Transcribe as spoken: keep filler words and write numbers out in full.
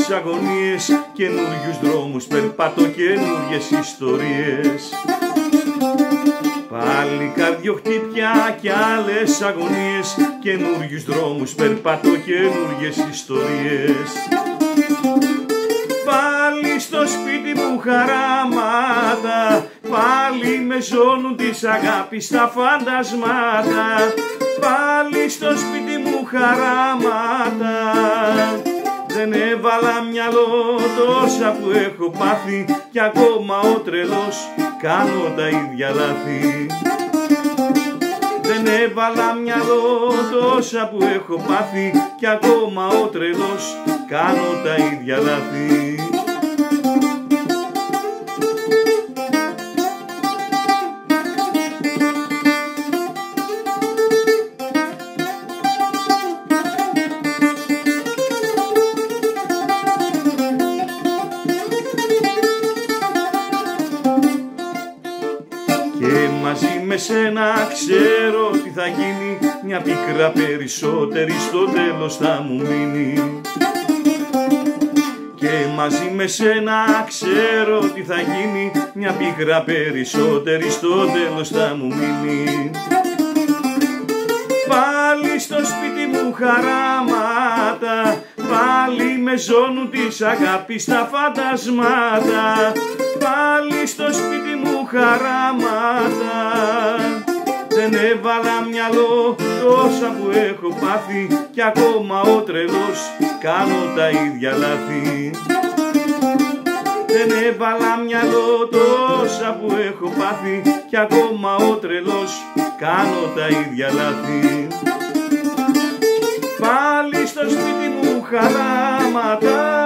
άλλες αγωνίες, καινούριους δρόμους περπατώ, καινούριες ιστορίες. Πάλι καρδιοχτύπια κι άλλες αγωνίες, καινούριους δρόμους περπατώ, καινούριες ιστορίες. Πάλι στο σπίτι μου χαράματα, πάλι με ζώνουν της αγάπης τα φαντασμάτα. Πάλι στο σπίτι μου χαράματα, δεν έβαλα μυαλό τόσα που έχω πάθει, κι ακόμα ο τρελός κάνω τα ίδια λάθη. Δεν έβαλα μυαλό τόσα που έχω πάθει, κι ακόμα ο τρελός κάνω τα ίδια λάθη. Και μαζί με σένα ξέρω τι θα γίνει, μια πίκρα περισσότερη στο τέλος θα μου μείνει. Και μαζί με σένα ξέρω τι θα γίνει, μια πίκρα περισσότερη στο τέλος θα μου μείνει. Πάλι στο σπίτι μου χαράματα, πάλι με ζώνουν της αγάπης τα φαντασμάτα. Πάλι στο σπίτι μου χαράματα, δεν έβαλα μυαλό τόσα που έχω πάθει, κι ακόμα ο τρελός κάνω τα ίδια λάθη. Δεν έβαλα μυαλό τόσα που έχω πάθει, κι ακόμα ο τρελός κάνω τα ίδια λάθη. Πάλι στο σπίτι μου χαράματα,